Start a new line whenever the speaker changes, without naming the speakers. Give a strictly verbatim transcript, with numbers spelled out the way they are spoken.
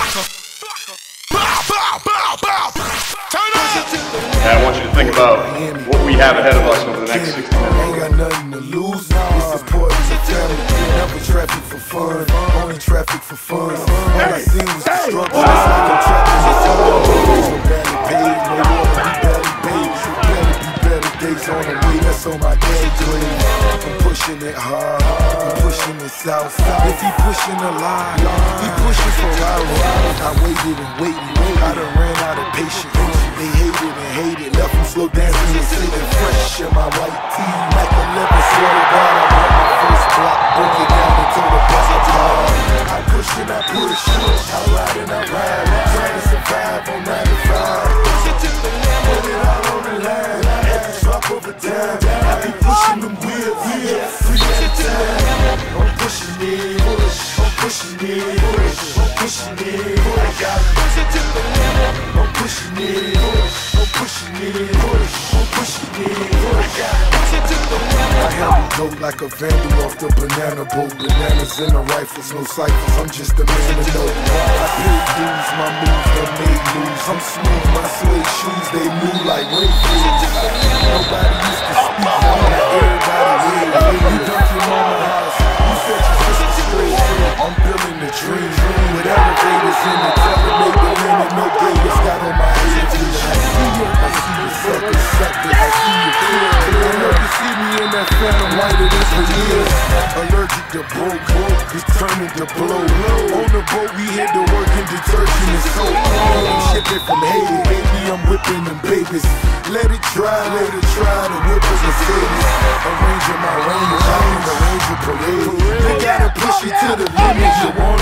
And I want you to think about what we have ahead of us over the next sixty minutes.
Ain't got nothing to lose. It's important to tell me. Never traffic for fun, only traffic for fun. All I seen was the struggle. It's like I'm trapped in the tunnel. So badly paid, no water, be badly paid. Better be better days on the way. That's on my day grade. I'm pushing it hard, I'm pushing it south. If he pushing a lie, he pushing for hours. I waited and waited, I done ran out of patience. They hated and hated, left them slow dancing and sitting fresh in my white tee. Like eleven, swear to God, I brought my first block, broke it down until the bus is hard. I push and I push, I ride and I ride, trying to survive on nine to five. Put it all on the line, every drop of a dime. I be pushing them wheels, three at a time. I'm pushing it, I'm pushing it, I'm pushing it. I got it, I'm pushing it. I'm pushing it, I'm pushing it, I got it. I handle dope like a vandal off the banana boat. Bananas in the rifles, no ciphers, I'm just a man to know. I paid dues, my moves that made moves. I'm smooth, my suede shoes, they move like rainbows. Nobody used to speak, now everybody will. You dunked your mama house, you set your sister straight. I'm building the dream, with elevators in the television, and no gators got on my head. I see you, I see you suckers, suckers, I see you clear. I know you see me in that phantom light, it is for years. Allergic to broke, it's turning to blow. On the boat, we hit the work in detergent and soap. I'm shipping from Haiti, baby, I'm whipping them babies. Let it try, let it try to whip us a Mercedes. Arranging my range, I'm in the range of parade. You gotta push it to the limit, you want